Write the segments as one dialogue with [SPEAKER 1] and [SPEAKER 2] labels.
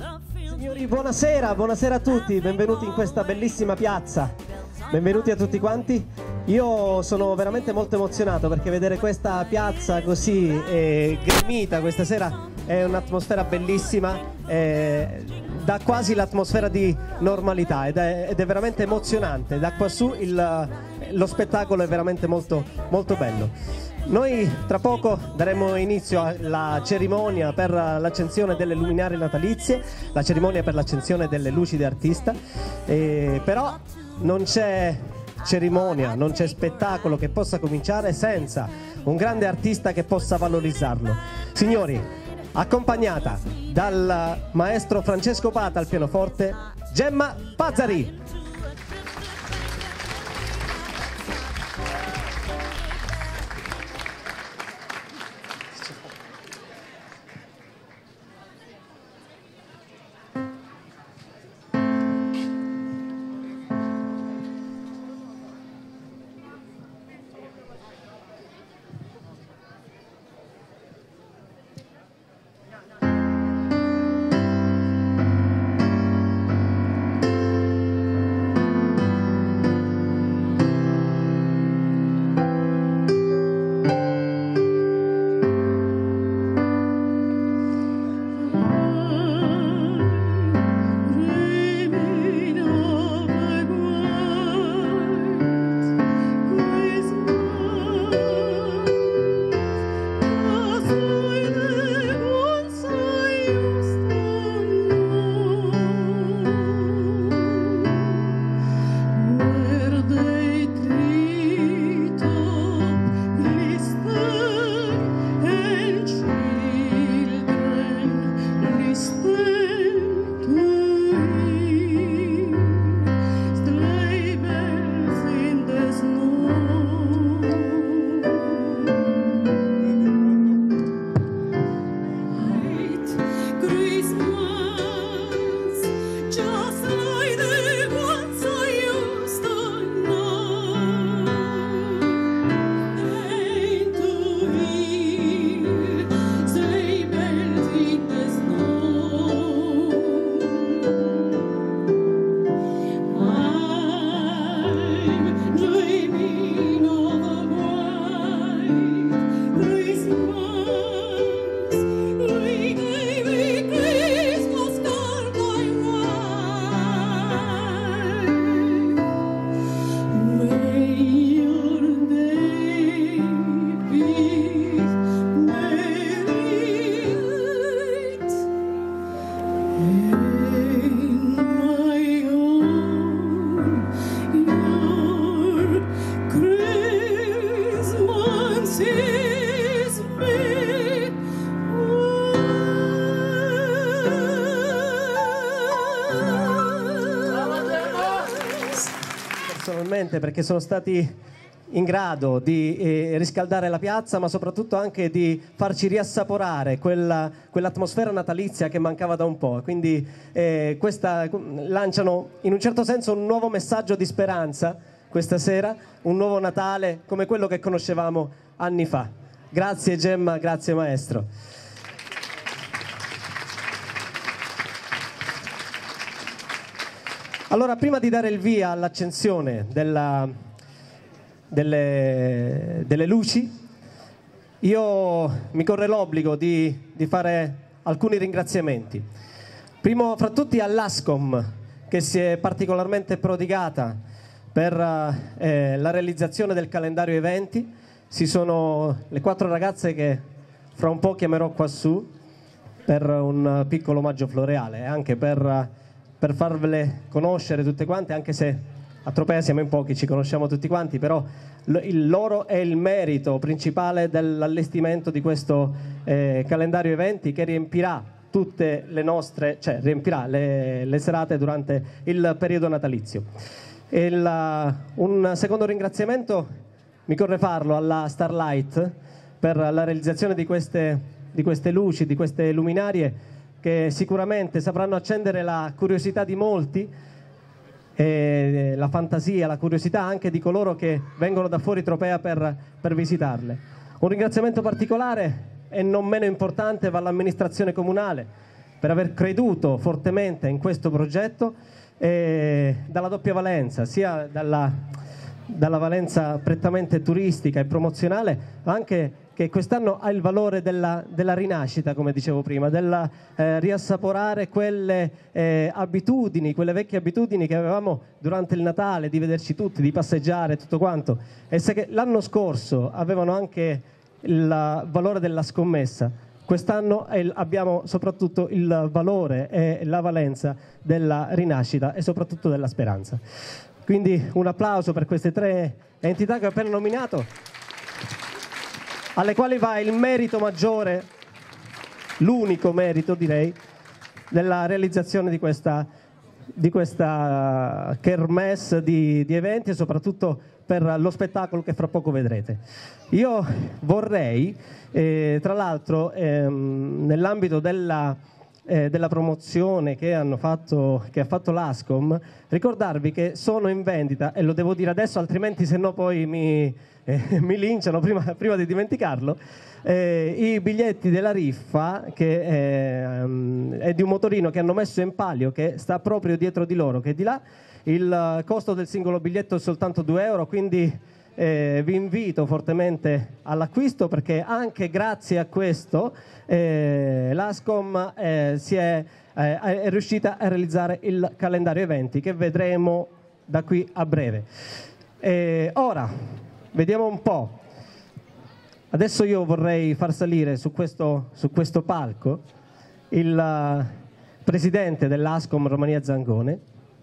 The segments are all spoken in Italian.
[SPEAKER 1] Signori, buonasera, buonasera a tutti, benvenuti in questa bellissima piazza, benvenuti a tutti quanti. Io sono veramente molto emozionato perché vedere questa piazza così gremita questa sera è un'atmosfera bellissima, dà quasi l'atmosfera di normalità ed è veramente emozionante. Da quassù lo spettacolo è veramente molto, molto bello. Noi tra poco daremo inizio alla cerimonia per l'accensione delle luminarie natalizie, la cerimonia per l'accensione delle luci d'artista, però non c'è cerimonia, non c'è spettacolo che possa cominciare senza un grande artista che possa valorizzarlo. Signori, accompagnata dal maestro Francesco Pata al pianoforte, Gemma Pazzari. Perché sono stati in grado di riscaldare la piazza, ma soprattutto anche di farci riassaporare quell'atmosfera natalizia che mancava da un po'. Quindi lanciano in un certo senso un nuovo messaggio di speranza questa sera, un nuovo Natale come quello che conoscevamo anni fa. Grazie Gemma, grazie maestro. Allora, prima di dare il via all'accensione delle luci, io mi corre l'obbligo di fare alcuni ringraziamenti. Primo fra tutti all'Ascom, che si è particolarmente prodigata per la realizzazione del calendario eventi. Ci sono le 4 ragazze che fra un po' chiamerò quassù per un piccolo omaggio floreale e anche per farvele conoscere tutte quante, anche se a Tropea siamo in pochi, ci conosciamo tutti quanti, però il loro è il merito principale dell'allestimento di questo calendario eventi che riempirà tutte le nostre, cioè riempirà le serate durante il periodo natalizio. Un secondo ringraziamento mi corre farlo alla Starlight per la realizzazione di queste luci, di queste luminarie, che sicuramente sapranno accendere la curiosità di molti, la fantasia, la curiosità anche di coloro che vengono da fuori Tropea per visitarle. Un ringraziamento particolare e non meno importante va all'amministrazione comunale, per aver creduto fortemente in questo progetto, dalla doppia valenza, sia dalla valenza prettamente turistica e promozionale, ma anche che quest'anno ha il valore della rinascita, come dicevo prima, del riassaporare quelle abitudini, quelle vecchie abitudini che avevamo durante il Natale, di vederci tutti, di passeggiare, tutto quanto. E se l'anno scorso avevano anche il valore della scommessa, quest'anno abbiamo soprattutto il valore e la valenza della rinascita e soprattutto della speranza. Quindi un applauso per queste tre entità che ho appena nominato, alle quali va il merito maggiore, l'unico merito direi, della realizzazione di questa kermesse di eventi e soprattutto per lo spettacolo che fra poco vedrete. Io vorrei, tra l'altro, nell'ambito della promozione che ha fatto l'Ascom, ricordarvi che sono in vendita, e lo devo dire adesso altrimenti se no poi mi linciano prima di dimenticarlo, i biglietti della riffa, che è di un motorino che hanno messo in palio, che sta proprio dietro di loro, che è di là. Il costo del singolo biglietto è soltanto 2 euro, quindi vi invito fortemente all'acquisto, perché anche grazie a questo l'Ascom è riuscita a realizzare il calendario eventi che vedremo da qui a breve. Ora vediamo un po'. Adesso io vorrei far salire su questo palco il presidente dell'Ascom Romania Zangone.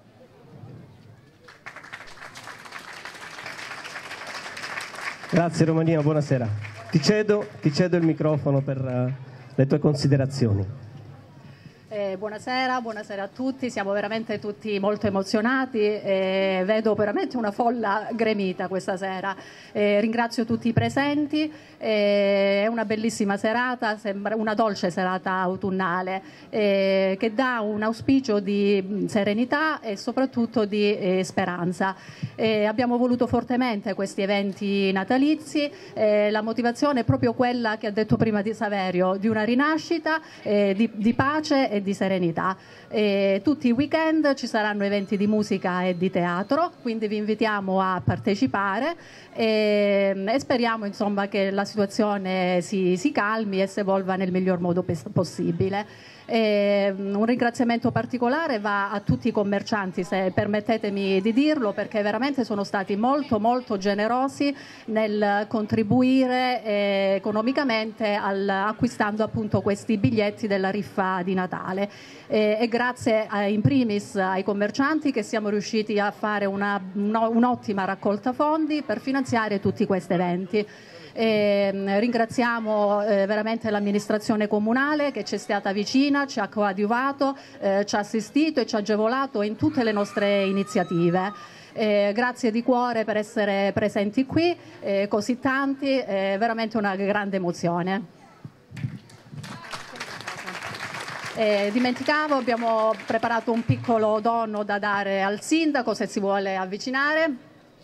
[SPEAKER 1] Grazie Romania, buonasera. Ti cedo il microfono per le tue considerazioni.
[SPEAKER 2] Buonasera a tutti, siamo veramente tutti molto emozionati, vedo veramente una folla gremita questa sera, ringrazio tutti i presenti, è una bellissima serata, sembra una dolce serata autunnale che dà un auspicio di serenità e soprattutto di speranza. Abbiamo voluto fortemente questi eventi natalizi, la motivazione è proprio quella che ha detto prima di Saverio, di una rinascita, di pace e di serenità. Tutti i weekend ci saranno eventi di musica e di teatro, quindi vi invitiamo a partecipare e speriamo insomma che la situazione si calmi e si evolva nel miglior modo possibile. Un ringraziamento particolare va a tutti i commercianti, se permettetemi di dirlo, perché veramente sono stati molto molto generosi nel contribuire economicamente acquistando appunto questi biglietti della riffa di Natale, e grazie in primis ai commercianti che siamo riusciti a fare un'ottima raccolta fondi per finanziare tutti questi eventi. Ringraziamo veramente l'amministrazione comunale che ci è stata vicina, ci ha coadiuvato, ci ha assistito e ci ha agevolato in tutte le nostre iniziative. Grazie di cuore per essere presenti qui, così tanti, veramente una grande emozione. Dimenticavo, abbiamo preparato un piccolo dono da dare al sindaco, se si vuole avvicinare.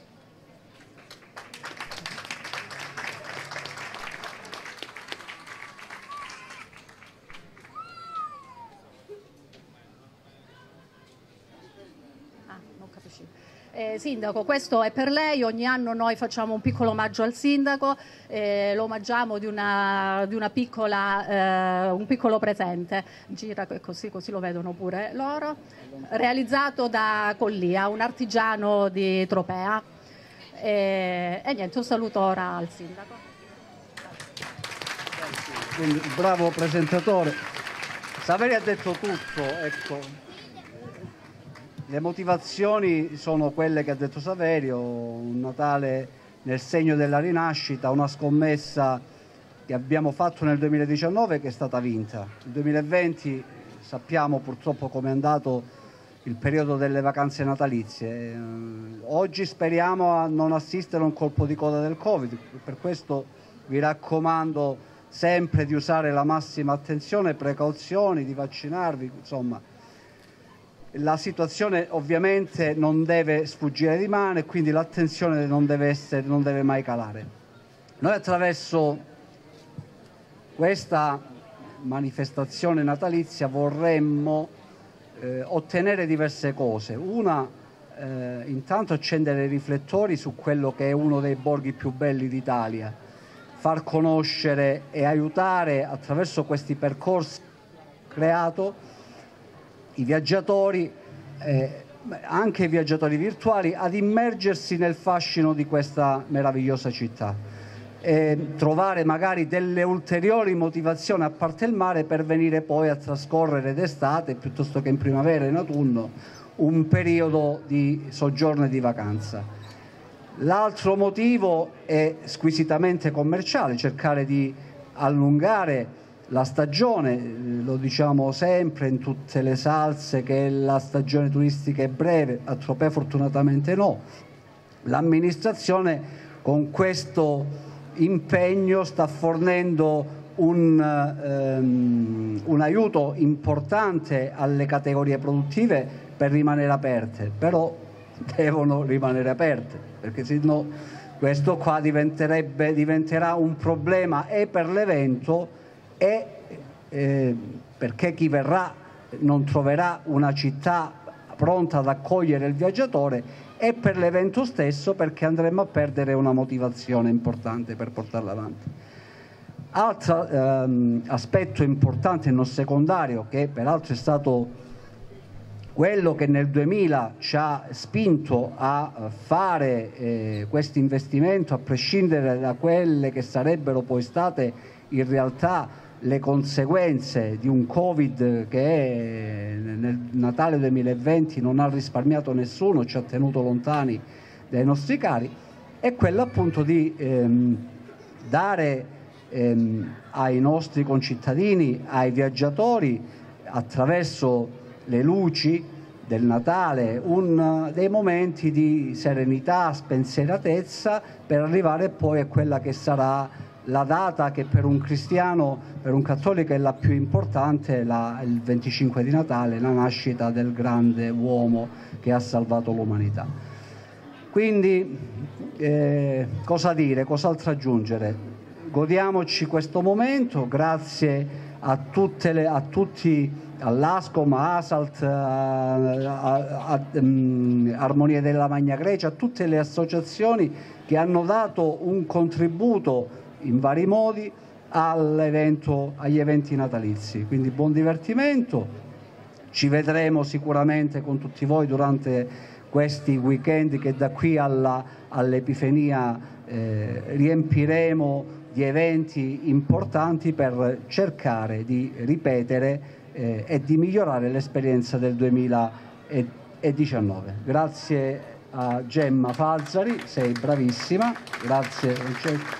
[SPEAKER 2] Sindaco, questo è per lei, ogni anno noi facciamo un piccolo omaggio al sindaco, lo omaggiamo di una piccola, un piccolo presente, gira così lo vedono pure loro, realizzato da Collia, un artigiano di Tropea. E niente, un saluto ora al sindaco.
[SPEAKER 3] Quindi, bravo presentatore. Saverio ha detto tutto, ecco. Le motivazioni sono quelle che ha detto Saverio, un Natale nel segno della rinascita, una scommessa che abbiamo fatto nel 2019 che è stata vinta. Il 2020 sappiamo purtroppo come è andato il periodo delle vacanze natalizie. Oggi speriamo a non assistere a un colpo di coda del Covid, per questo vi raccomando sempre di usare la massima attenzione, precauzioni, di vaccinarvi, insomma. La situazione ovviamente non deve sfuggire di mano e quindi l'attenzione non deve mai calare. Noi attraverso questa manifestazione natalizia vorremmo ottenere diverse cose. Una, intanto accendere i riflettori su quello che è uno dei borghi più belli d'Italia, far conoscere e aiutare attraverso questi percorsi creato i viaggiatori, anche i viaggiatori virtuali, ad immergersi nel fascino di questa meravigliosa città e trovare magari delle ulteriori motivazioni a parte il mare per venire poi a trascorrere d'estate piuttosto che in primavera e in autunno un periodo di soggiorno e di vacanza. L'altro motivo è squisitamente commerciale, cercare di allungare la stagione. Lo diciamo sempre in tutte le salse che la stagione turistica è breve, a Tropea fortunatamente no. L'amministrazione con questo impegno sta fornendo un aiuto importante alle categorie produttive per rimanere aperte, però devono rimanere aperte, perché se no questo qua diventerà un problema e per l'evento e perché chi verrà non troverà una città pronta ad accogliere il viaggiatore, e per l'evento stesso, perché andremo a perdere una motivazione importante per portarla avanti. Altro aspetto importante e non secondario, che peraltro è stato quello che nel 2000 ci ha spinto a fare questo investimento, a prescindere da quelle che sarebbero poi state in realtà le conseguenze di un Covid che nel Natale 2020 non ha risparmiato nessuno, ci ha tenuto lontani dai nostri cari, è quello appunto di dare ai nostri concittadini, ai viaggiatori, attraverso le luci del Natale, dei momenti di serenità, spensieratezza, per arrivare poi a quella che sarà la data che per un cristiano, per un cattolico è la più importante, il 25 di Natale, la nascita del grande uomo che ha salvato l'umanità. Quindi cosa dire, cos'altro aggiungere? Godiamoci questo momento, grazie a tutti, all'Ascom, a Asalt, Armonie della Magna Grecia, a tutte le associazioni che hanno dato un contributo in vari modi agli eventi natalizi. Quindi buon divertimento, ci vedremo sicuramente con tutti voi durante questi weekend che da qui all'Epifania riempiremo di eventi importanti per cercare di ripetere e di migliorare l'esperienza del 2019. Grazie a Gemma Fazzari, sei bravissima, grazie Francesco.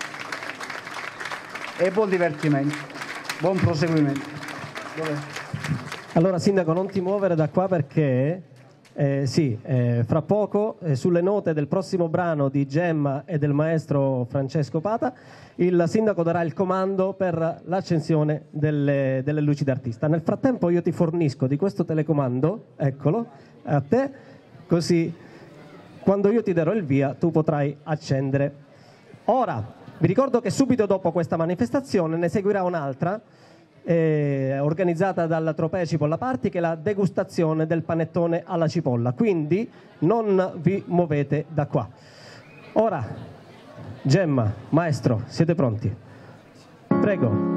[SPEAKER 3] E buon divertimento, buon proseguimento.
[SPEAKER 1] Allora Sindaco, non ti muovere da qua perché fra poco sulle note del prossimo brano di Gemma e del maestro Francesco Pata il Sindaco darà il comando per l'accensione delle luci d'artista. Nel frattempo io ti fornisco di questo telecomando, eccolo, a te, così quando io ti darò il via tu potrai accendere. Ora vi ricordo che subito dopo questa manifestazione ne seguirà un'altra organizzata dalla Tropea Cipolla Party, che è la degustazione del panettone alla cipolla, quindi non vi muovete da qua. Ora, Gemma, maestro, siete pronti? Prego.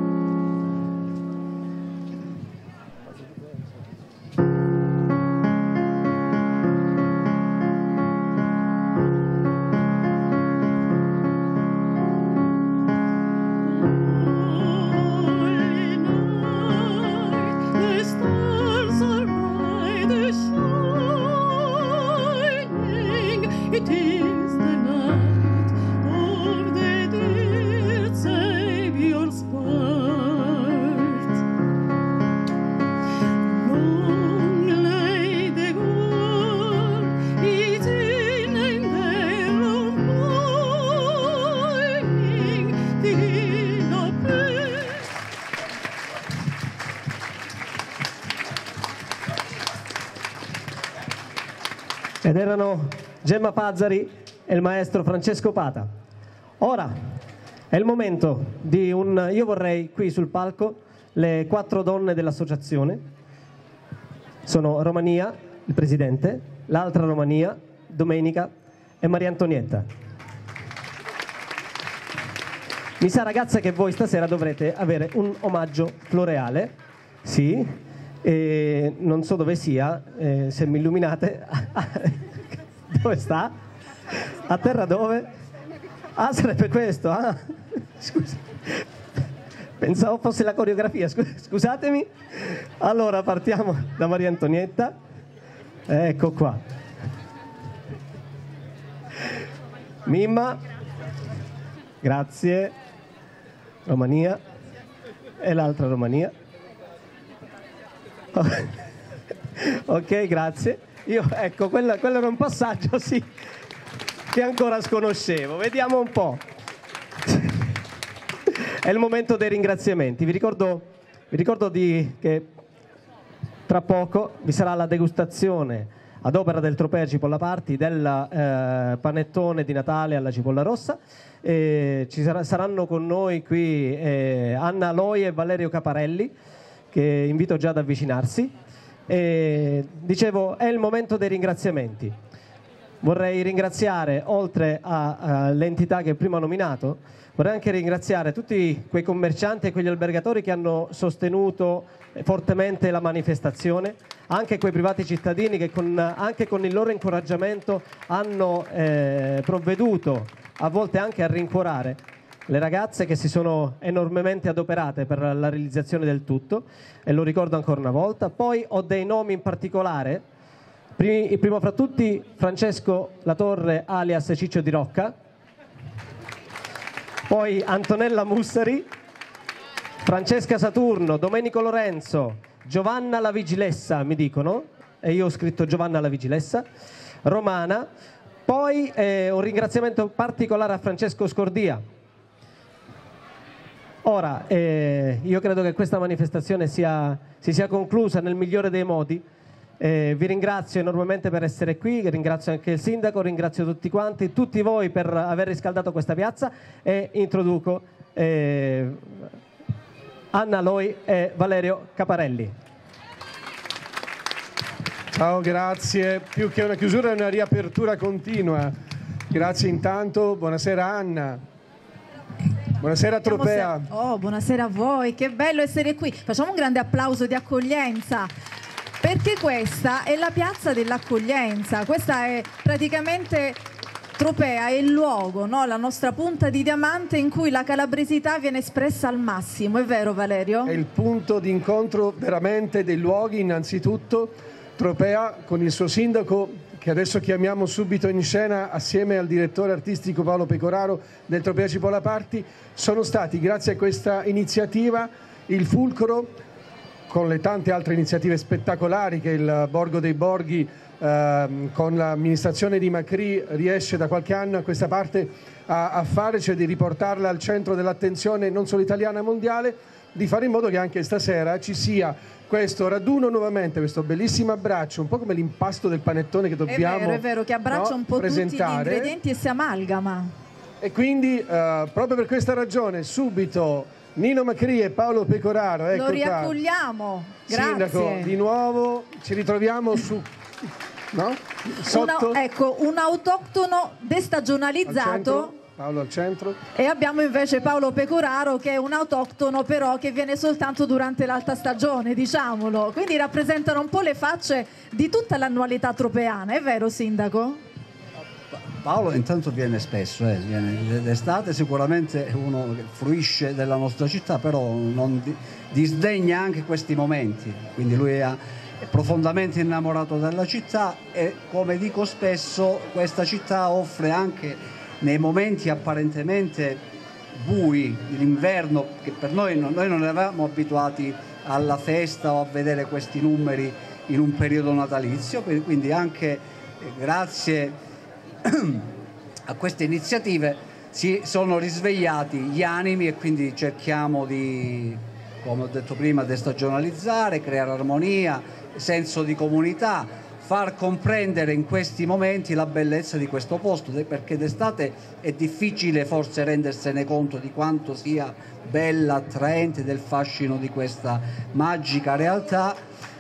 [SPEAKER 1] Ed erano Gemma Fazzari e il maestro Francesco Pata. Ora è il momento di io vorrei qui sul palco le 4 donne dell'associazione. Sono Romania, il presidente, l'altra Romania, Domenica e Maria Antonietta. Mi sa, ragazze, che voi stasera dovrete avere un omaggio floreale, sì, e non so dove sia, se mi illuminate. Dove sta? A terra dove? Ah, sarebbe questo, ah. Scusa. Pensavo fosse la coreografia, scusatemi. Allora partiamo da Maria Antonietta. Ecco qua. Mimma, grazie. Romania e l'altra Romania. Ok, grazie. Ecco, quello era un passaggio, sì, che ancora sconoscevo. Vediamo un po'. È il momento dei ringraziamenti. Vi ricordo che tra poco vi sarà la degustazione ad opera del Tropea Cipolla Party del panettone di Natale alla cipolla rossa. Saranno con noi qui Anna Loi e Valerio Caparelli, che invito già ad avvicinarsi. Dicevo, è il momento dei ringraziamenti. Vorrei ringraziare, oltre alle entità che prima ho nominato, vorrei anche ringraziare tutti quei commercianti e quegli albergatori che hanno sostenuto fortemente la manifestazione, anche quei privati cittadini che anche con il loro incoraggiamento hanno provveduto a volte anche a rincuorare le ragazze che si sono enormemente adoperate per la realizzazione del tutto, e lo ricordo ancora una volta. Poi ho dei nomi in particolare, primo fra tutti Francesco Latorre alias Ciccio Di Rocca, poi Antonella Mussari, Francesca Saturno, Domenico Lorenzo, Giovanna la Vigilessa, mi dicono, e io ho scritto Giovanna la Vigilessa, Romana. Poi un ringraziamento particolare a Francesco Scordia. Ora, io credo che questa manifestazione si sia conclusa nel migliore dei modi. Vi ringrazio enormemente per essere qui, ringrazio anche il sindaco, ringrazio tutti quanti, tutti voi per aver riscaldato questa piazza, e introduco Anna Loi e Valerio Caparelli.
[SPEAKER 4] Ciao, grazie. Più che una chiusura è una riapertura continua. Grazie intanto, buonasera Anna. Buonasera Tropea.
[SPEAKER 5] Buonasera a voi, che bello essere qui. Facciamo un grande applauso di accoglienza, perché questa è la piazza dell'accoglienza. Questa è praticamente Tropea, è il luogo, no? La nostra punta di diamante in cui la calabresità viene espressa al massimo, è vero Valerio?
[SPEAKER 4] È il punto di incontro veramente dei luoghi. Innanzitutto Tropea con il suo sindaco, che adesso chiamiamo subito in scena, assieme al direttore artistico Paolo Pecoraro del Tropea Cipolla Party, sono stati, grazie a questa iniziativa, il fulcro, con le tante altre iniziative spettacolari che il Borgo dei Borghi con l'amministrazione di Macri riesce da qualche anno a questa parte a fare, cioè di riportarla al centro dell'attenzione non solo italiana ma mondiale, di fare in modo che anche stasera ci sia questo raduno nuovamente, questo bellissimo abbraccio, un po' come l'impasto del panettone che dobbiamo
[SPEAKER 5] è vero, che abbraccia un po'
[SPEAKER 4] presentare,
[SPEAKER 5] tutti gli ingredienti e si amalgama.
[SPEAKER 4] E quindi proprio per questa ragione subito Nino Macri e Paolo Pecoraro, ecco,
[SPEAKER 5] lo riaccogliamo, grazie.
[SPEAKER 4] Sindaco, di nuovo ci ritroviamo su, no? Sotto,
[SPEAKER 5] un autoctono destagionalizzato.
[SPEAKER 4] Paolo al centro.
[SPEAKER 5] E abbiamo invece Paolo Pecoraro, che è un autoctono però che viene soltanto durante l'alta stagione, diciamolo. Quindi rappresentano un po' le facce di tutta l'annualità tropeana, è vero sindaco?
[SPEAKER 3] Paolo intanto viene spesso, viene d'estate, sicuramente è uno che fruisce della nostra città, però non disdegna anche questi momenti, quindi lui è profondamente innamorato della città, e come dico spesso questa città offre anche nei momenti apparentemente bui dell'inverno, che per noi non eravamo abituati alla festa o a vedere questi numeri in un periodo natalizio, quindi anche grazie a queste iniziative si sono risvegliati gli animi, e quindi cerchiamo di, come ho detto prima, destagionalizzare, creare armonia, senso di comunità, far comprendere in questi momenti la bellezza di questo posto, perché d'estate è difficile forse rendersene conto di quanto sia bella, attraente, del fascino di questa magica realtà.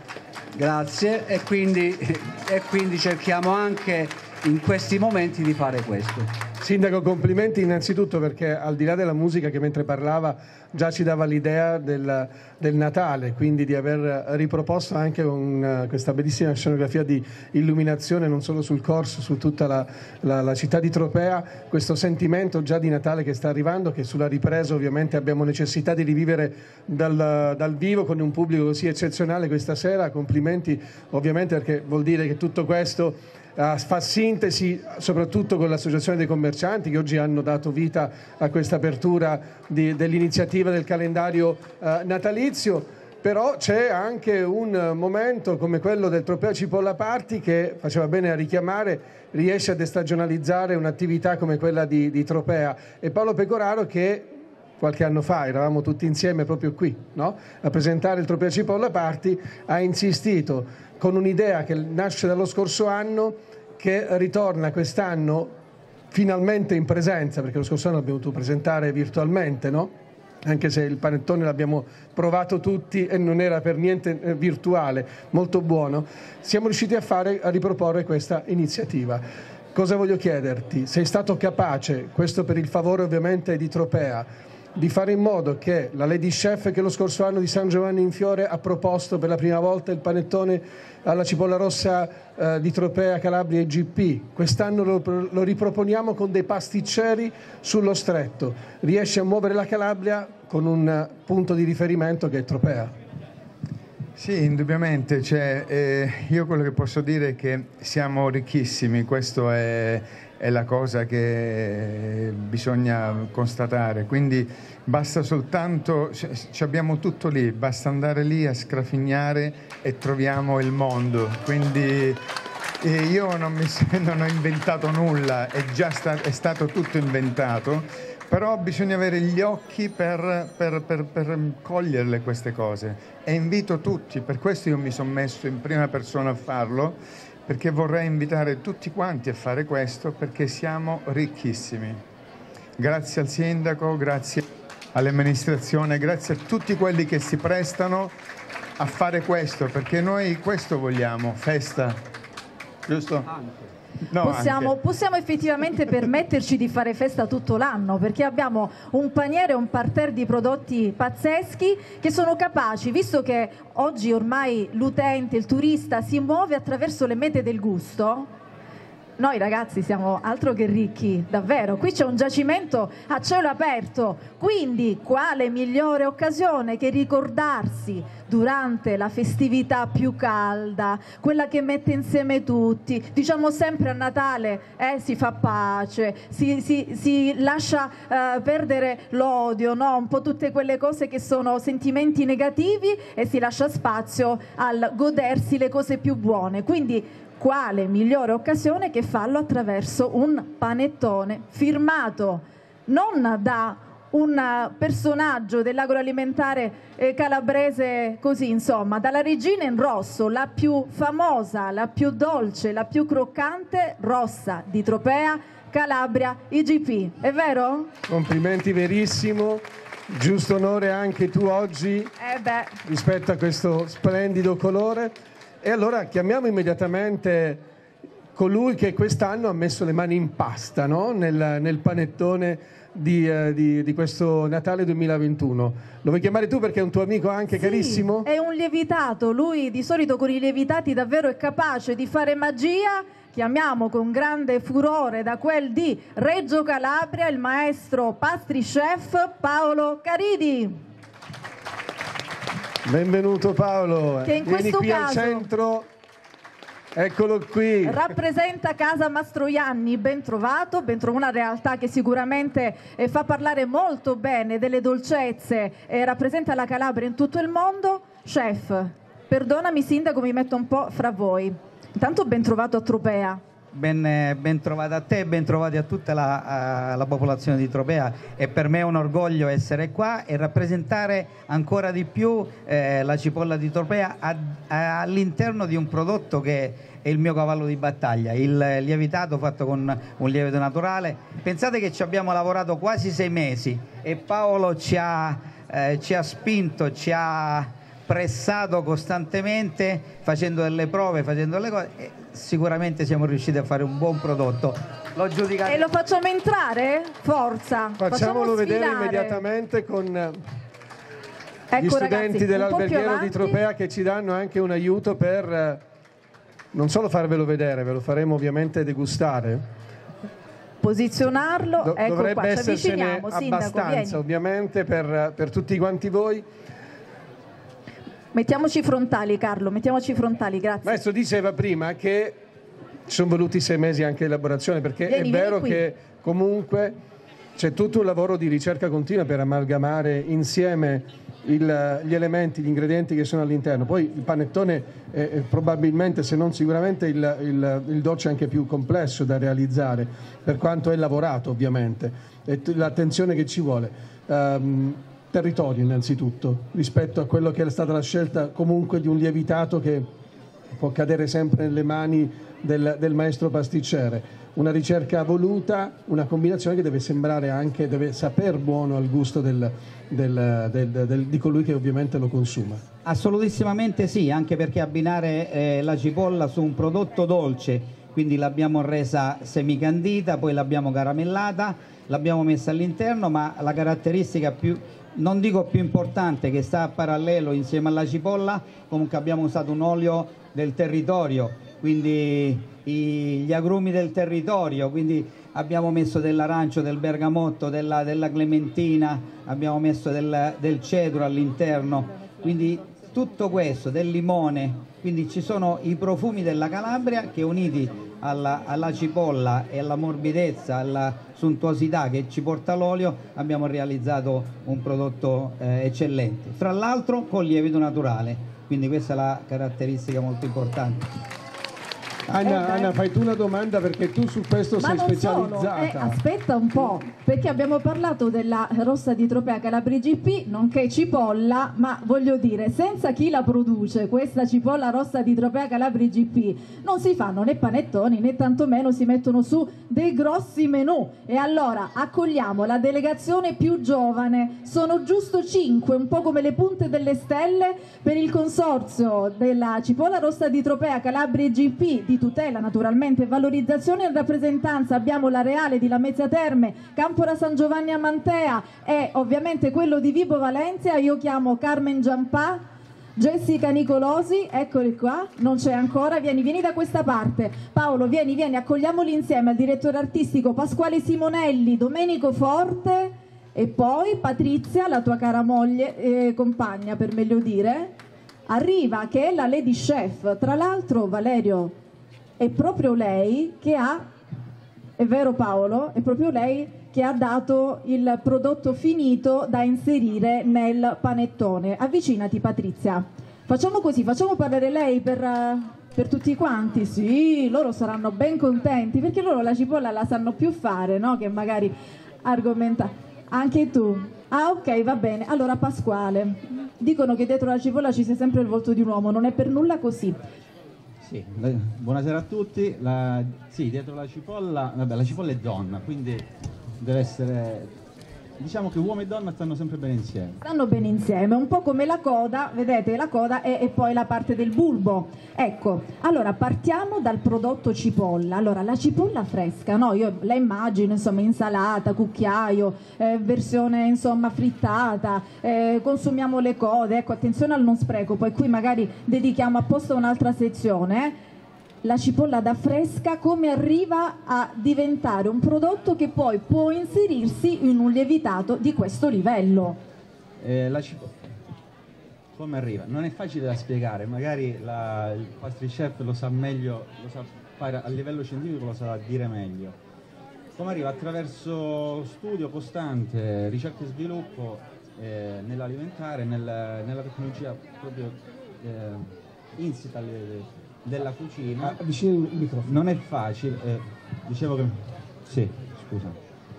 [SPEAKER 3] Grazie. E quindi cerchiamo anche in questi momenti di fare questo.
[SPEAKER 4] Sindaco, complimenti innanzitutto perché al di là della musica che mentre parlava già ci dava l'idea del Natale, quindi di aver riproposto anche questa bellissima scenografia di illuminazione non solo sul corso, su tutta la città di Tropea, questo sentimento già di Natale che sta arrivando, che sulla ripresa ovviamente abbiamo necessità di rivivere dal vivo con un pubblico così eccezionale questa sera. Complimenti ovviamente perché vuol dire che tutto questo fa sintesi soprattutto con l'associazione dei commercianti che oggi hanno dato vita a questa apertura dell'iniziativa del calendario natalizio, però c'è anche un momento come quello del Tropea Cipolla Party che faceva bene a richiamare, riesce a destagionalizzare un'attività come quella di Tropea, e Paolo Pecoraro, che qualche anno fa eravamo tutti insieme proprio qui, no? A presentare il Tropea Cipolla Party, ha insistito con un'idea che nasce dallo scorso anno, che ritorna quest'anno finalmente in presenza, perché lo scorso anno l'abbiamo dovuto presentare virtualmente, no? Anche se il panettone l'abbiamo provato tutti e non era per niente virtuale, molto buono. Siamo riusciti a riproporre questa iniziativa. Cosa voglio chiederti? Sei stato capace, questo per il favore ovviamente di Tropea, di fare in modo che la Lady Chef, che lo scorso anno di San Giovanni in Fiore ha proposto per la prima volta il panettone alla cipolla rossa di Tropea, Calabria e GP, quest'anno lo riproponiamo con dei pasticceri sullo Stretto, riesce a muovere la Calabria con un punto di riferimento che è Tropea.
[SPEAKER 6] Sì, indubbiamente, io quello che posso dire è che siamo ricchissimi, questo è la cosa che bisogna constatare, quindi basta soltanto, ci abbiamo tutto lì, basta andare lì a scrafignare e troviamo il mondo, quindi io non ho inventato nulla, è stato tutto inventato, però bisogna avere gli occhi per coglierle queste cose, e invito tutti, per questo io mi sono messo in prima persona a farlo, perché vorrei invitare tutti quanti a fare questo, perché siamo ricchissimi. Grazie al sindaco, grazie all'amministrazione, grazie a tutti quelli che si prestano a fare questo, perché noi questo vogliamo, festa, giusto? No,
[SPEAKER 5] possiamo effettivamente permetterci di fare festa tutto l'anno, perché abbiamo un paniere, un parterre di prodotti pazzeschi che sono capaci, visto che oggi ormai l'utente, il turista si muove attraverso le mete del gusto. Noi ragazzi siamo altro che ricchi, davvero, qui c'è un giacimento a cielo aperto, quindi quale migliore occasione che ricordarsi durante la festività più calda, quella che mette insieme tutti. Diciamo sempre a Natale si fa pace, si lascia perdere l'odio, no? Un po' tutte quelle cose che sono sentimenti negativi, e si lascia spazio al godersi le cose più buone. Quindi quale migliore occasione che farlo attraverso un panettone firmato non da un personaggio dell'agroalimentare calabrese, così insomma, dalla regina in rosso, la più famosa, la più dolce, la più croccante rossa di Tropea, Calabria, IGP. È vero?
[SPEAKER 4] Complimenti, verissimo. Giusto onore anche tu oggi rispetto a questo splendido colore. E allora chiamiamo immediatamente colui che quest'anno ha messo le mani in pasta, no? nel panettone di questo Natale 2021. Lo vuoi chiamare tu perché è un tuo amico anche, sì, carissimo?
[SPEAKER 5] È un lievitato, lui di solito con i lievitati davvero è capace di fare magia. Chiamiamo con grande furore da quel di Reggio Calabria il maestro pastry chef Paolo Caridi.
[SPEAKER 4] Benvenuto Paolo,
[SPEAKER 5] che in
[SPEAKER 4] vieni
[SPEAKER 5] questo
[SPEAKER 4] qui
[SPEAKER 5] caso
[SPEAKER 4] al centro, eccolo qui.
[SPEAKER 5] Rappresenta Casa Mastroianni, ben trovato, una realtà che sicuramente fa parlare molto bene delle dolcezze e rappresenta la Calabria in tutto il mondo. Chef, perdonami sindaco, mi metto un po' fra voi. Intanto ben trovato a Tropea.
[SPEAKER 7] ben trovata a te, ben trovati a tutta la popolazione di Tropea. E per me è un orgoglio essere qua e rappresentare ancora di più la cipolla di Tropea all'interno di un prodotto che è il mio cavallo di battaglia, il lievitato fatto con un lievito naturale. Pensate che ci abbiamo lavorato quasi 6 mesi e Paolo ci ha spinto, ci ha pressato costantemente, facendo delle prove, facendo delle cose, e sicuramente siamo riusciti a fare un buon prodotto. L'ho giudicato.
[SPEAKER 5] E lo facciamo entrare? Forza!
[SPEAKER 4] Facciamolo vedere
[SPEAKER 5] sfilare
[SPEAKER 4] immediatamente con
[SPEAKER 5] Ecco,
[SPEAKER 4] gli studenti
[SPEAKER 5] ragazzi,
[SPEAKER 4] dell'alberghiero di Tropea, che ci danno anche un aiuto per non solo farvelo vedere, ve lo faremo ovviamente degustare.
[SPEAKER 5] Posizionarlo, ecco
[SPEAKER 4] Dovrebbe
[SPEAKER 5] qua, ci
[SPEAKER 4] essercene
[SPEAKER 5] avviciniamo, Sindaco,
[SPEAKER 4] abbastanza,
[SPEAKER 5] vieni.
[SPEAKER 4] ovviamente, per tutti quanti voi.
[SPEAKER 5] Mettiamoci frontali, Carlo, mettiamoci frontali, grazie.
[SPEAKER 4] Maestro diceva prima che ci sono voluti 6 mesi anche di elaborazione, perché
[SPEAKER 5] Vieni,
[SPEAKER 4] è vero
[SPEAKER 5] vieni qui.
[SPEAKER 4] che comunque c'è tutto un lavoro di ricerca continua per amalgamare insieme gli elementi, gli ingredienti che sono all'interno. Poi il panettone è probabilmente, se non sicuramente, il dolce anche più complesso da realizzare, per quanto è lavorato ovviamente, e l'attenzione che ci vuole. Territorio innanzitutto, rispetto a quello che è stata la scelta comunque di un lievitato che può cadere sempre nelle mani del maestro pasticcere. Una ricerca voluta, una combinazione che deve sembrare anche, deve saper buono al gusto di colui che ovviamente lo consuma.
[SPEAKER 7] Assolutissimamente sì, anche perché abbinare la cipolla su un prodotto dolce, quindi l'abbiamo resa semicandita, poi l'abbiamo caramellata, l'abbiamo messa all'interno, ma la caratteristica più, non dico più importante, che sta a parallelo insieme alla cipolla, comunque abbiamo usato un olio del territorio, quindi gli agrumi del territorio, quindi abbiamo messo dell'arancio, del bergamotto, della clementina, abbiamo messo del cedro all'interno, quindi tutto questo, del limone, quindi ci sono i profumi della Calabria che, uniti alla cipolla e alla morbidezza, alla suntuosità che ci porta l'olio, abbiamo realizzato un prodotto eccellente, fra l'altro con lievito naturale, quindi questa è la caratteristica molto importante.
[SPEAKER 4] Anna, fai tu una domanda, perché tu su questo
[SPEAKER 5] Ma
[SPEAKER 4] sei
[SPEAKER 5] non
[SPEAKER 4] specializzata.
[SPEAKER 5] solo, aspetta un po', perché abbiamo parlato della rossa di Tropea Calabria GP, nonché cipolla, ma voglio dire, senza chi la produce, questa cipolla rossa di Tropea Calabria GP, non si fanno né panettoni né tantomeno si mettono su dei grossi menù. E allora accogliamo la delegazione più giovane, sono giusto 5, un po' come le punte delle stelle, per il consorzio della cipolla rossa di Tropea Calabria GP, di tutela naturalmente e valorizzazione. In rappresentanza abbiamo la Reale di Lamezia Terme, Campora San Giovanni a Mantea e ovviamente quello di Vibo Valencia. Io chiamo Carmen Giampà, Jessica Nicolosi, eccoli qua, non c'è ancora, vieni da questa parte. Paolo, vieni, accogliamoli insieme al direttore artistico Pasquale Simonelli, Domenico Forte e poi Patrizia, la tua cara moglie, compagna per meglio dire, arriva, che è la Lady Chef. Tra l'altro, Valerio, è proprio lei che ha, è vero Paolo, è proprio lei che ha dato il prodotto finito da inserire nel panettone. Avvicinati Patrizia. Facciamo così, facciamo parlare lei per tutti quanti. Sì, loro saranno ben contenti, perché loro la cipolla la sanno più fare, no? Che magari argomenta. Anche tu. Ah, ok, va bene. Allora Pasquale, dicono che dietro la cipolla ci sia sempre il volto di un uomo, non è per nulla così.
[SPEAKER 8] Sì, buonasera a tutti. Sì, dietro la cipolla, vabbè, la cipolla è donna, quindi deve essere, diciamo che uomo e donna stanno sempre bene insieme.
[SPEAKER 5] Stanno bene insieme, un po' come la coda, vedete, la coda e poi la parte del bulbo. Ecco, allora partiamo dal prodotto cipolla. Allora, la cipolla fresca, no? Io la immagino, insomma, insalata, cucchiaio, versione, insomma, frittata, consumiamo le code, ecco, attenzione al non spreco, poi qui magari dedichiamo apposta un'altra sezione, La cipolla da fresca come arriva a diventare un prodotto che poi può inserirsi in un lievitato di questo livello?
[SPEAKER 8] La cipolla come arriva? Non è facile da spiegare, magari il pastichef lo sa meglio, lo sa fare a livello scientifico, lo sa dire meglio. Come arriva? Attraverso studio costante, ricerca e sviluppo nell'alimentare, nella tecnologia proprio insita della cucina.
[SPEAKER 4] Vicino il microfono.
[SPEAKER 8] Non è facile, dicevo che... Sì, scusa.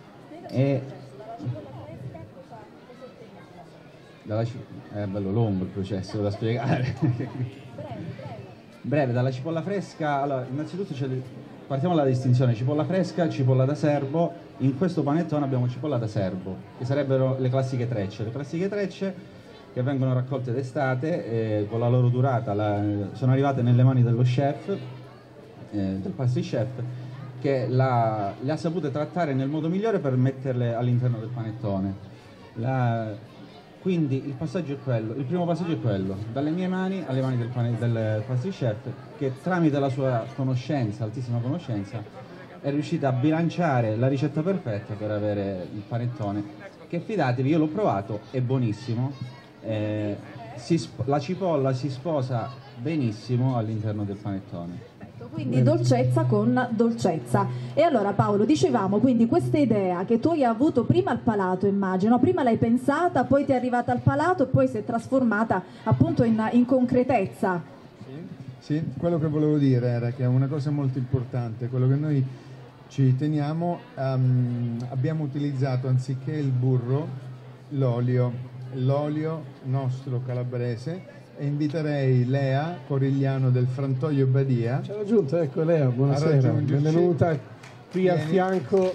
[SPEAKER 8] È bello lungo il processo da spiegare. Breve, dalla cipolla fresca, allora, innanzitutto partiamo dalla distinzione cipolla fresca e cipolla da serbo. In questo panettone abbiamo cipolla da serbo, che sarebbero le classiche trecce. Le classiche trecce che vengono raccolte d'estate, con la loro durata sono arrivate nelle mani dello chef, del pastry chef, che le ha sapute trattare nel modo migliore per metterle all'interno del panettone. Quindi il primo passaggio è quello, dalle mie mani alle mani del pastry chef, che tramite la sua conoscenza, altissima conoscenza, è riuscita a bilanciare la ricetta perfetta per avere il panettone, che fidatevi, io l'ho provato, è buonissimo, la cipolla si sposa benissimo all'interno del panettone.
[SPEAKER 5] Quindi dolcezza con dolcezza. E allora Paolo, dicevamo, quindi questa idea che tu hai avuto prima al palato, immagino, prima l'hai pensata, poi ti è arrivata al palato e poi si è trasformata appunto in concretezza.
[SPEAKER 6] Sì, quello che volevo dire era che è una cosa molto importante, quello che noi ci teniamo, abbiamo utilizzato anziché il burro, l'olio nostro calabrese, e inviterei Lea Corigliano del Frantoio Badia.
[SPEAKER 4] C'è raggiunta, ecco Lea, buonasera, benvenuta qui a fianco.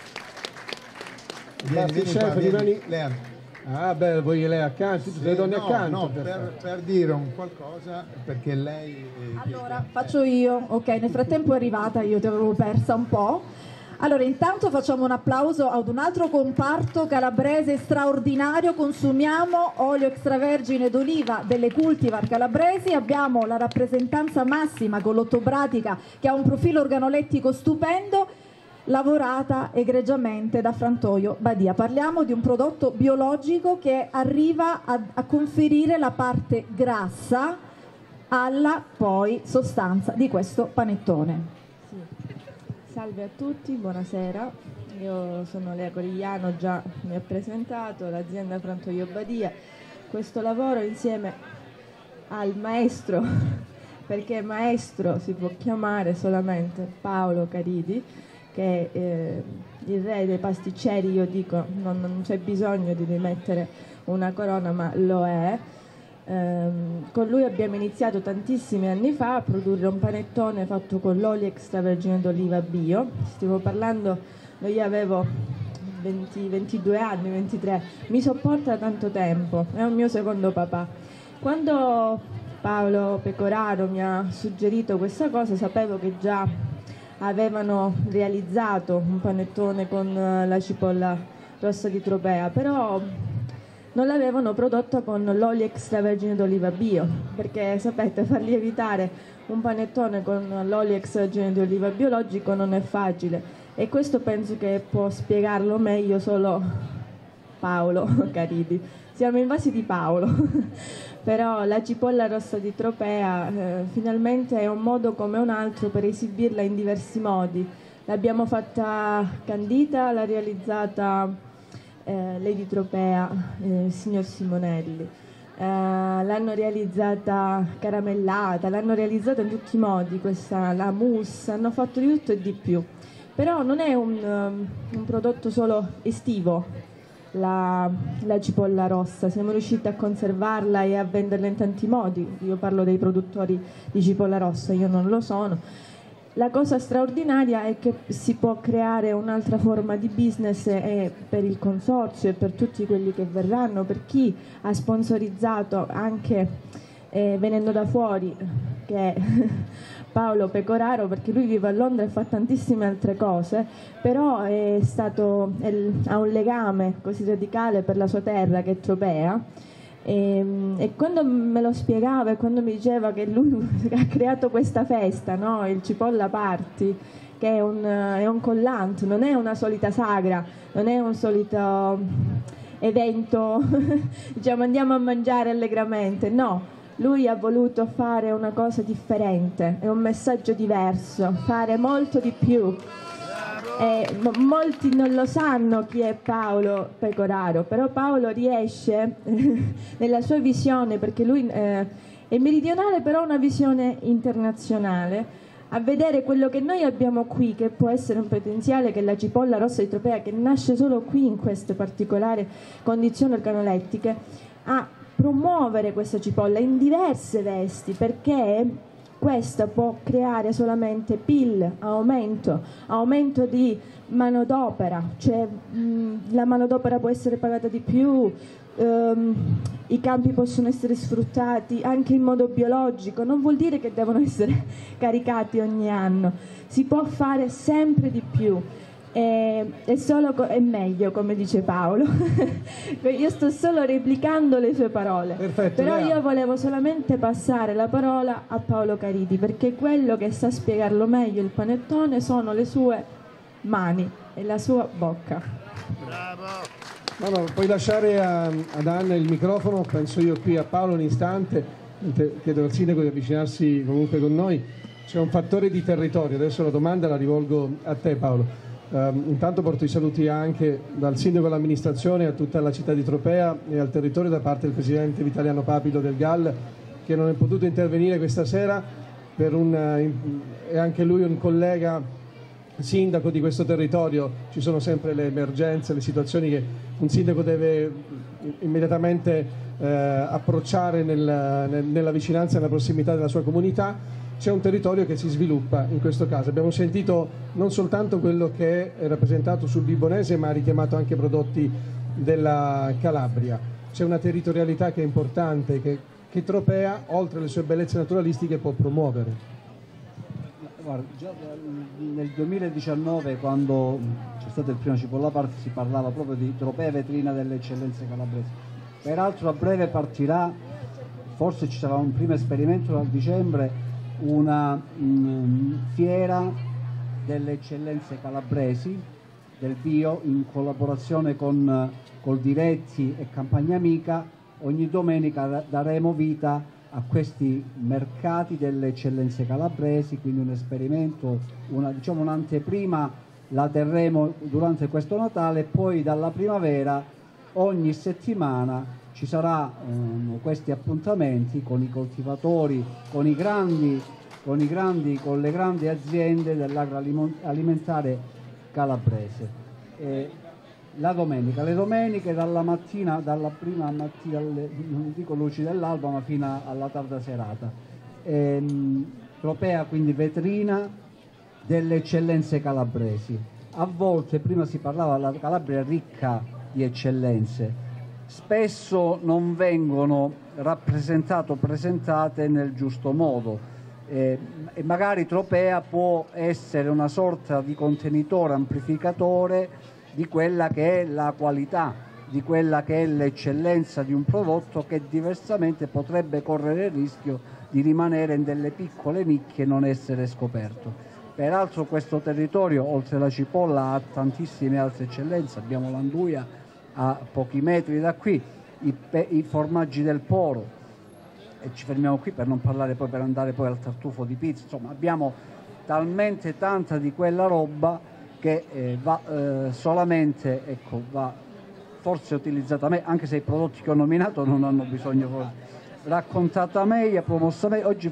[SPEAKER 6] Vieni, Lea.
[SPEAKER 4] Ah beh, voi Lea accanto, tutte le donne accanto.
[SPEAKER 6] No, per dire un qualcosa, perché lei...
[SPEAKER 5] Allora, faccio io, ok, nel frattempo è arrivata, io ti avevo persa un po'. Allora, intanto facciamo un applauso ad un altro comparto calabrese straordinario. Consumiamo olio extravergine d'oliva delle cultivar calabresi. Abbiamo la rappresentanza massima con l'Ottobratica, che ha un profilo organolettico stupendo, lavorata egregiamente da Frantoio Badia. Parliamo di un prodotto biologico che arriva a conferire la parte grassa alla poi sostanza di questo panettone.
[SPEAKER 9] Salve a tutti, buonasera, io sono Lea Corigliano, già mi ha presentato, l'azienda Frantoio Badia. Questo lavoro insieme al maestro, perché maestro si può chiamare solamente Paolo Caridi, che è il re dei pasticceri, io dico, non c'è bisogno di rimettere una corona, ma lo è. Con lui abbiamo iniziato tantissimi anni fa a produrre un panettone fatto con l'olio extravergine d'oliva bio. Stiamo parlando, io avevo 22 anni, 23, mi sopporta da tanto tempo, è un mio secondo papà. Quando Paolo Pecoraro mi ha suggerito questa cosa, sapevo che già avevano realizzato un panettone con la cipolla rossa di Tropea, però non l'avevano prodotta con l'olio extravergine d'oliva bio, perché sapete, far lievitare un panettone con l'olio extravergine di oliva biologico non è facile, e questo penso che può spiegarlo meglio solo Paolo Caridi. Siamo invasi di Paolo. Però la cipolla rossa di Tropea finalmente è un modo come un altro per esibirla in diversi modi. L'abbiamo fatta candita, l'ha realizzata Lady Tropea, il signor Simonelli, l'hanno realizzata caramellata, l'hanno realizzata in tutti i modi, la mousse, hanno fatto di tutto e di più. Però non è un prodotto solo estivo, la cipolla rossa, siamo riusciti a conservarla e a venderla in tanti modi. Io parlo dei produttori di cipolla rossa, io non lo sono. La cosa straordinaria è che si può creare un'altra forma di business per il consorzio e per tutti quelli che verranno, per chi ha sponsorizzato anche venendo da fuori, che è Paolo Pecoraro, perché lui vive a Londra e fa tantissime altre cose, però ha un legame così radicale per la sua terra, che è Tropea. E quando me lo spiegava e quando mi diceva che lui ha creato questa festa, no? Il Cipolla Party, che è un collante, non è una solita sagra, non è un solito evento, diciamo andiamo a mangiare allegramente, no, lui ha voluto fare una cosa differente, è un messaggio diverso, fare molto di più. Molti non lo sanno chi è Paolo Pecoraro, però Paolo riesce nella sua visione, perché lui È meridionale però una visione internazionale, a vedere quello che noi abbiamo qui, che può essere un potenziale, che è la cipolla rossa di Tropea, che nasce solo qui in queste particolari condizioni organolettiche, a promuovere questa cipolla in diverse vesti, perché questa può creare solamente PIL, aumento di manodopera, cioè la manodopera può essere pagata di più, i campi possono essere sfruttati anche in modo biologico, non vuol dire che devono essere caricati ogni anno, si può fare sempre di più. È meglio, come dice Paolo. Io sto solo replicando le sue parole.
[SPEAKER 4] Perfetto,
[SPEAKER 9] però io volevo solamente passare la parola a Paolo Caridi, perché quello che sa spiegarlo meglio il panettone sono le sue mani e la sua bocca.
[SPEAKER 4] Bravo. No, puoi lasciare ad Anna il microfono, penso io qui a Paolo un istante, chiedo al sindaco di avvicinarsi comunque con noi. C'è un fattore di territorio, adesso la domanda la rivolgo a te Paolo. Intanto porto i saluti anche dal sindaco all'amministrazione, a tutta la città di Tropea e al territorio da parte del presidente Vitaliano Papilo del GAL, che non è potuto intervenire questa sera, è anche lui un collega sindaco di questo territorio. Ci sono sempre le emergenze, le situazioni che un sindaco deve immediatamente approcciare nella vicinanza e nella prossimità della sua comunità. C'è un territorio che si sviluppa in questo caso. Abbiamo sentito non soltanto quello che è rappresentato sul Vibonese, ma ha richiamato anche prodotti della Calabria. C'è una territorialità che è importante, che Tropea, oltre alle sue bellezze naturalistiche, può promuovere.
[SPEAKER 3] Guarda, già nel 2019, quando c'è stato il primo Cipolla Park, si parlava proprio di Tropea vetrina delle eccellenze calabresi. Peraltro a breve partirà, forse ci sarà un primo esperimento a dicembre, una fiera delle eccellenze calabresi del bio in collaborazione con Coldiretti e Campagna Amica. Ogni domenica daremo vita a questi mercati delle eccellenze calabresi, quindi un esperimento, un'anteprima la terremo durante questo Natale, e poi dalla primavera ogni settimana ci saranno questi appuntamenti con i coltivatori, con le grandi aziende dell'agroalimentare calabrese. Le domeniche dalla prima mattina, non dico luci dell'alba, ma fino alla tarda serata. Tropea quindi vetrina delle eccellenze calabresi. A volte, prima si parlava, la Calabria è ricca di eccellenze, spesso non vengono rappresentate o presentate nel giusto modo, e magari Tropea può essere una sorta di contenitore, amplificatore di quella che è la qualità, di quella che è l'eccellenza di un prodotto, che diversamente potrebbe correre il rischio di rimanere in delle piccole nicchie e non essere scoperto. Peraltro questo territorio, oltre alla cipolla, ha tantissime altre eccellenze. Abbiamo l'anduia a pochi metri da qui, i formaggi del Poro, e ci fermiamo qui per non parlare poi, per andare poi al tartufo di Pizzo. Insomma, abbiamo talmente tanta di quella roba che va solamente, va forse utilizzata meglio, anche se i prodotti che ho nominato non hanno bisogno, raccontata meglio, promossa meglio. Oggi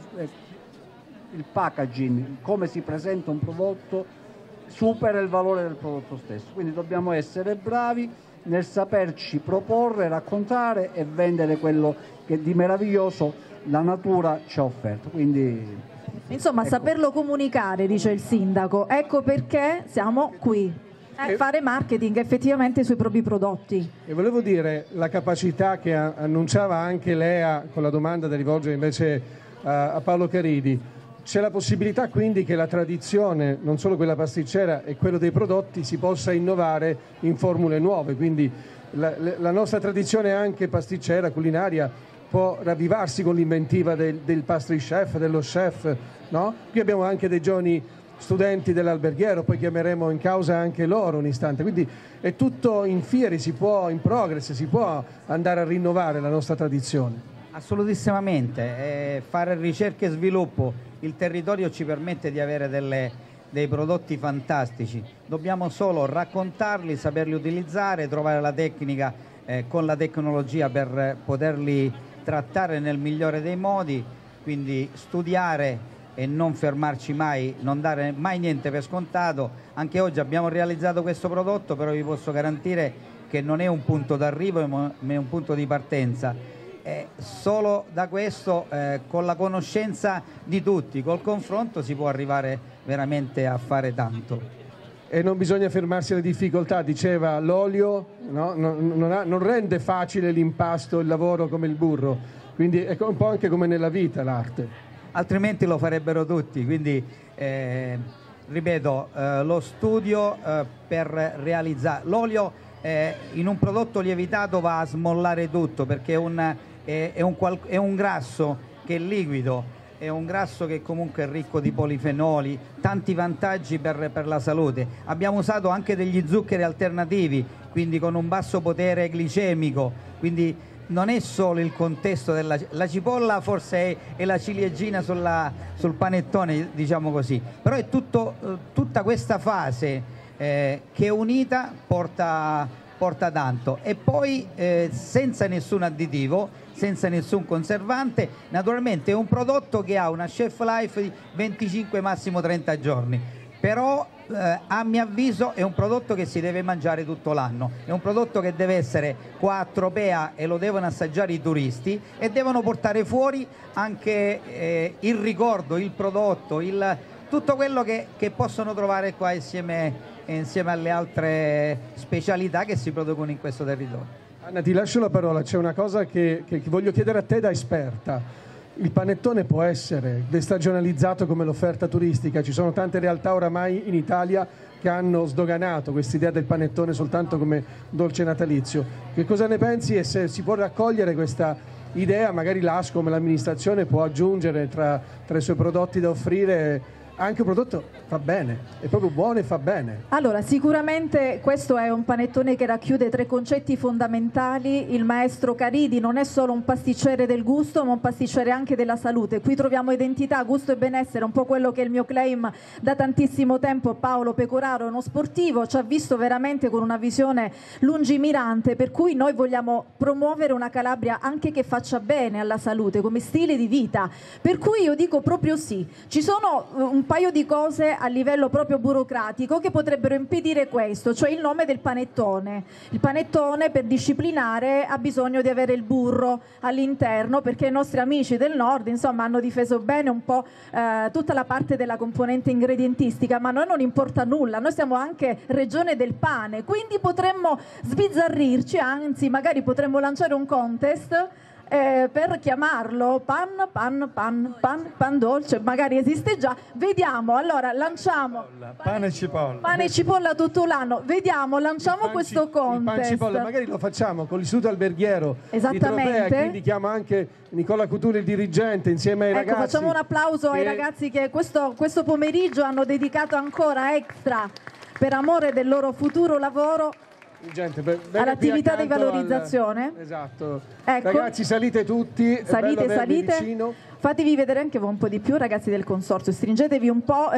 [SPEAKER 3] il packaging, come si presenta un prodotto, supera il valore del prodotto stesso, quindi dobbiamo essere bravi nel saperci proporre, raccontare e vendere quello che di meraviglioso la natura ci ha offerto. Quindi,
[SPEAKER 5] insomma, ecco, saperlo comunicare, dice il sindaco. Ecco perché siamo qui, fare marketing effettivamente sui propri prodotti.
[SPEAKER 4] E volevo dire, la capacità che annunciava anche Lea con la domanda da rivolgere invece a Paolo Caridi. C'è la possibilità quindi che la tradizione, non solo quella pasticcera e quello dei prodotti, si possa innovare in formule nuove, quindi la nostra tradizione anche pasticcera, culinaria, può ravvivarsi con l'inventiva del pastry chef, dello chef, no? Qui abbiamo anche dei giovani studenti dell'alberghiero, poi chiameremo in causa anche loro un istante, quindi è tutto in fieri, in progress, si può andare a rinnovare la nostra tradizione.
[SPEAKER 7] Assolutissimamente, fare ricerca e sviluppo, il territorio ci permette di avere dei prodotti fantastici, dobbiamo solo raccontarli, saperli utilizzare, trovare la tecnica con la tecnologia per poterli trattare nel migliore dei modi, quindi studiare e non fermarci mai, non dare mai niente per scontato. Anche oggi abbiamo realizzato questo prodotto, però vi posso garantire che non è un punto d'arrivo, ma è un punto di partenza. Solo da questo, con la conoscenza di tutti, col confronto, si può arrivare veramente a fare tanto.
[SPEAKER 4] E non bisogna fermarsi alle difficoltà, diceva l'olio, no? Non rende facile l'impasto, il lavoro come il burro, quindi è un po' anche come nella vita l'arte.
[SPEAKER 7] Altrimenti lo farebbero tutti, quindi ripeto, lo studio per realizzare l'olio in un prodotto lievitato va a smollare tutto, perché è un grasso che è liquido, è un grasso che comunque è ricco di polifenoli, tanti vantaggi per la salute. Abbiamo usato anche degli zuccheri alternativi, quindi con un basso potere glicemico, quindi non è solo il contesto la cipolla forse è la ciliegina sul panettone, diciamo così, però è tutta questa fase che unita porta tanto, e poi senza nessun additivo, senza nessun conservante. Naturalmente è un prodotto che ha una shelf life di 25 massimo 30 giorni, però a mio avviso è un prodotto che si deve mangiare tutto l'anno, è un prodotto che deve essere qua a Tropea e lo devono assaggiare i turisti, e devono portare fuori anche il ricordo, il prodotto, tutto quello che possono trovare qua insieme alle altre specialità che si producono in questo territorio.
[SPEAKER 4] Anna, ti lascio la parola, c'è una cosa che voglio chiedere a te da esperta. Il panettone può essere destagionalizzato come l'offerta turistica, ci sono tante realtà oramai in Italia che hanno sdoganato quest'idea del panettone soltanto come dolce natalizio. Che cosa ne pensi, e se si può raccogliere questa idea, magari l'ASCOM, l'amministrazione può aggiungere tra i suoi prodotti da offrire anche un prodotto fa bene, è proprio buono e fa bene.
[SPEAKER 5] Allora, sicuramente questo è un panettone che racchiude 3 concetti fondamentali. Il maestro Caridi non è solo un pasticcere del gusto, ma un pasticcere anche della salute. Qui troviamo identità, gusto e benessere, un po' quello che è il mio claim da tantissimo tempo. Paolo Pecoraro è uno sportivo, ci ha visto veramente con una visione lungimirante, per cui noi vogliamo promuovere una Calabria anche che faccia bene alla salute come stile di vita, per cui io dico proprio sì. Ci sono un paio di cose a livello proprio burocratico che potrebbero impedire questo, cioè il nome del panettone. Il panettone, per disciplinare, ha bisogno di avere il burro all'interno, perché i nostri amici del nord insomma hanno difeso bene un po' tutta la parte della componente ingredientistica, ma a noi non importa nulla, noi siamo anche regione del pane, quindi potremmo sbizzarrirci, anzi magari potremmo lanciare un contest per chiamarlo pan dolce, magari esiste già, vediamo. Allora lanciamo
[SPEAKER 6] pane e
[SPEAKER 5] cipolla tutto l'anno, vediamo, lanciamo questo contest.
[SPEAKER 4] Magari lo facciamo con l'Istituto Alberghiero di Tropea, quindi chiamo anche Nicola Cutuli, il dirigente, insieme ai ragazzi.
[SPEAKER 5] Facciamo un applauso ai ragazzi che questo pomeriggio hanno dedicato ancora extra per amore del loro futuro lavoro all'attività di valorizzazione.
[SPEAKER 4] Esatto.
[SPEAKER 5] Ecco.
[SPEAKER 4] Ragazzi, salite tutti,
[SPEAKER 5] salite.
[SPEAKER 4] vicino.
[SPEAKER 5] Fatevi vedere anche voi un po' di più, ragazzi del consorzio, stringetevi un po'.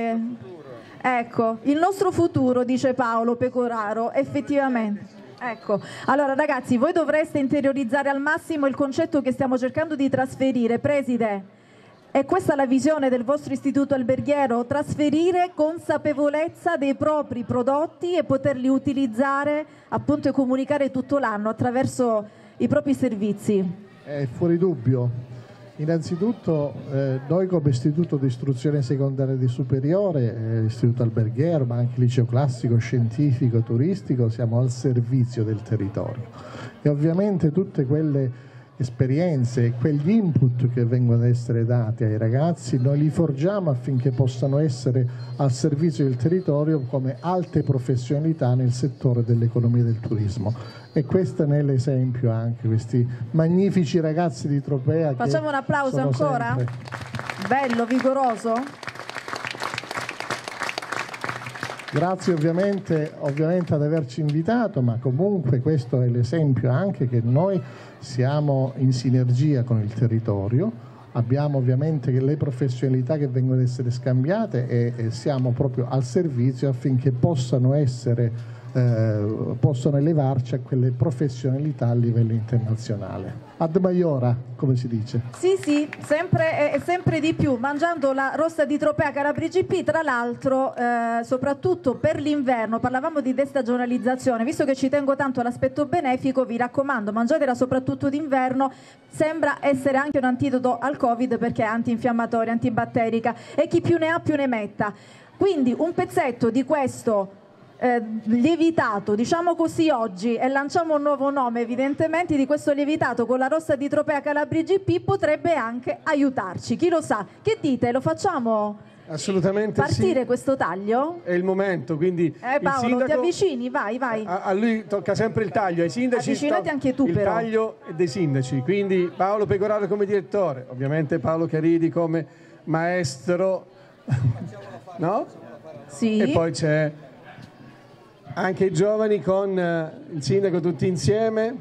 [SPEAKER 5] Ecco, il nostro futuro, dice Paolo Pecoraro, effettivamente. Ecco, allora ragazzi, voi dovreste interiorizzare al massimo il concetto che stiamo cercando di trasferire, preside. È questa la visione del vostro istituto alberghiero? Trasferire consapevolezza dei propri prodotti e poterli utilizzare appunto e comunicare tutto l'anno attraverso i propri servizi?
[SPEAKER 10] È fuori dubbio. Innanzitutto noi come istituto di istruzione secondaria di superiore, istituto alberghiero, ma anche liceo classico, scientifico, turistico, siamo al servizio del territorio. E ovviamente tutte quelle esperienze e quegli input che vengono ad essere dati ai ragazzi noi li forgiamo affinché possano essere al servizio del territorio come alte professionalità nel settore dell'economia del turismo, e questo ne è l'esempio anche questi magnifici ragazzi di Tropea.
[SPEAKER 5] Facciamo un applauso ancora?
[SPEAKER 10] Sempre...
[SPEAKER 5] bello, vigoroso.
[SPEAKER 10] Grazie ovviamente ad averci invitato, ma comunque questo è l'esempio anche che noi siamo in sinergia con il territorio, abbiamo ovviamente le professionalità che vengono ad essere scambiate e siamo proprio al servizio affinché possano essere possono elevarci a quelle professionalità a livello internazionale. Ad maiora, come si dice.
[SPEAKER 5] Sì, sempre di più, mangiando la rossa di Tropea Calabria GP, tra l'altro soprattutto per l'inverno, parlavamo di destagionalizzazione, visto che ci tengo tanto all'aspetto benefico, vi raccomando, mangiatela soprattutto d'inverno, sembra essere anche un antidoto al Covid perché è antinfiammatoria, antibatterica e chi più ne ha più ne metta. Quindi un pezzetto di questo lievitato, diciamo così oggi, e lanciamo un nuovo nome evidentemente, di questo lievitato con la rossa di Tropea Calabria GP potrebbe anche aiutarci, chi lo sa. Che dite, lo facciamo
[SPEAKER 4] assolutamente
[SPEAKER 5] partire
[SPEAKER 4] sì.
[SPEAKER 5] questo taglio?
[SPEAKER 4] È il momento, quindi
[SPEAKER 5] Paolo,
[SPEAKER 4] il sindaco,
[SPEAKER 5] ti avvicini, vai.
[SPEAKER 4] a lui tocca sempre il taglio, ai sindaci
[SPEAKER 5] avvicinati anche tu,
[SPEAKER 4] il
[SPEAKER 5] però.
[SPEAKER 4] taglio è dei sindaci, quindi Paolo Pecoraro come direttore, ovviamente Paolo Caridi come maestro, no?
[SPEAKER 5] Sì.
[SPEAKER 4] E poi c'è anche i giovani con il sindaco tutti insieme.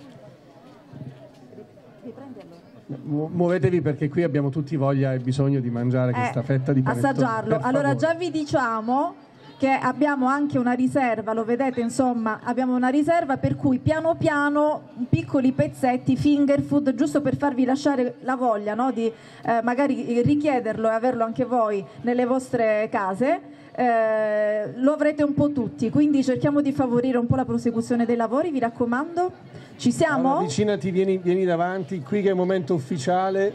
[SPEAKER 4] Muovetevi perché qui abbiamo tutti voglia e bisogno di mangiare questa fetta di panettone.
[SPEAKER 5] Assaggiarlo. Allora già vi diciamo che abbiamo anche una riserva, lo vedete, insomma, abbiamo una riserva per cui piano piano piccoli pezzetti, finger food, giusto per farvi lasciare la voglia, no? Di magari richiederlo e averlo anche voi nelle vostre case. Lo avrete un po' tutti, quindi cerchiamo di favorire un po' la prosecuzione dei lavori, vi raccomando. Ci siamo?
[SPEAKER 4] Allora, avvicinati, vieni davanti, qui che è il momento ufficiale.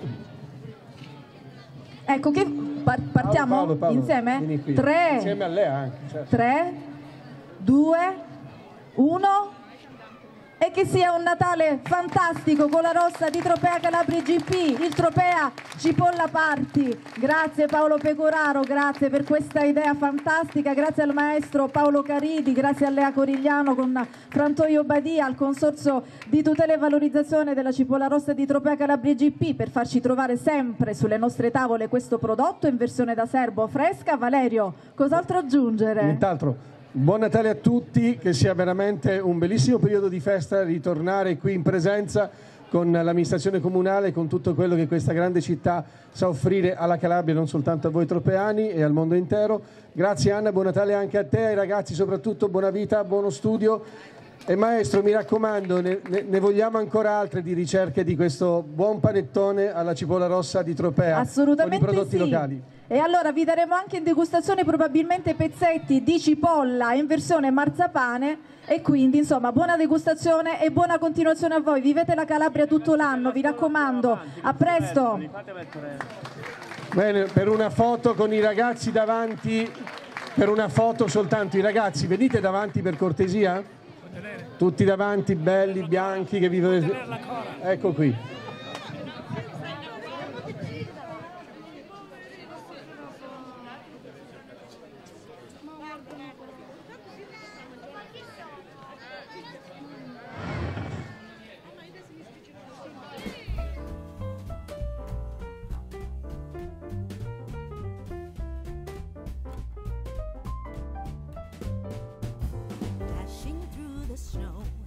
[SPEAKER 5] Ecco che partiamo
[SPEAKER 4] Paolo,
[SPEAKER 5] insieme?
[SPEAKER 4] vieni qui.
[SPEAKER 5] 3,
[SPEAKER 4] insieme a lei anche, certo.
[SPEAKER 5] 3, 2, 1. E che sia un Natale fantastico con la rossa di Tropea Calabria GP, il Tropea Cipolla Party. Grazie Paolo Pecoraro, grazie per questa idea fantastica, grazie al maestro Paolo Caridi, grazie a Lea Corigliano con Frantoio Badia, al consorzio di tutela e valorizzazione della cipolla rossa di Tropea Calabria GP per farci trovare sempre sulle nostre tavole questo prodotto in versione da serbo fresca. Valerio, cos'altro aggiungere?
[SPEAKER 4] Nient'altro. Buon Natale a tutti, che sia veramente un bellissimo periodo di festa, ritornare qui in presenza con l'amministrazione comunale, con tutto quello che questa grande città sa offrire alla Calabria, non soltanto a voi tropeani e al mondo intero. Grazie Anna, buon Natale anche a te, ai ragazzi soprattutto, buona vita, buono studio. E maestro, mi raccomando, ne vogliamo ancora altre di ricerche di questo buon panettone alla cipolla rossa di Tropea.
[SPEAKER 5] Assolutamente
[SPEAKER 4] con i prodotti
[SPEAKER 5] sì.
[SPEAKER 4] locali.
[SPEAKER 5] E allora vi daremo anche in degustazione probabilmente pezzetti di cipolla in versione marzapane e quindi insomma buona degustazione e buona continuazione a voi. Vivete la Calabria tutto l'anno, vi raccomando. A presto.
[SPEAKER 4] Bene, per una foto con i ragazzi davanti, per una foto soltanto i ragazzi, venite davanti per cortesia? Tutti davanti, belli, bianchi, che vi vedete. Ecco qui.
[SPEAKER 11] Dashing through the snow